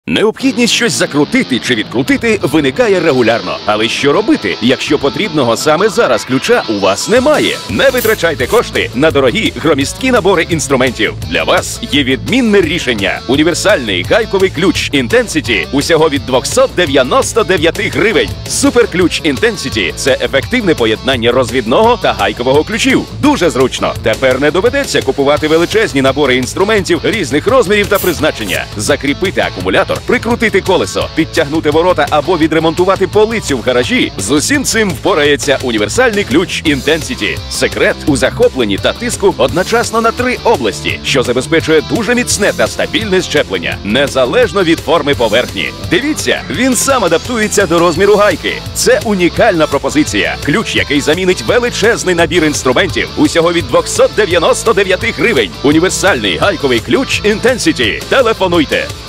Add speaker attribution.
Speaker 1: Необхідність щось закрутити чи відкрутити виникає регулярно. Але що робити, якщо потрібного саме зараз ключа у вас немає? Не витрачайте кошти на дорогі громісткі набори інструментів. Для вас є відмінне рішення. Універсальний гайковий ключ Intensity усього від 299 гривень. Суперключ Intensity – це ефективне поєднання розвідного та гайкового ключів. Дуже зручно. Тепер не доведеться купувати величезні набори інструментів різних розмірів та призначення. Закріпити акумулятор, прикрутити колесо, підтягнути ворота або відремонтувати полицю в гаражі. З усім цим впорається універсальний ключ Intensity. Секрет у захопленні та тиску одночасно на 3 області, що забезпечує дуже міцне та стабільне щеплення, незалежно від форми поверхні. Дивіться, він сам адаптується до розміру гайки. Це унікальна пропозиція. Ключ, який замінить величезний набір інструментів, усього від 299 гривень. Універсальний гайковий ключ Intensity. Телефонуйте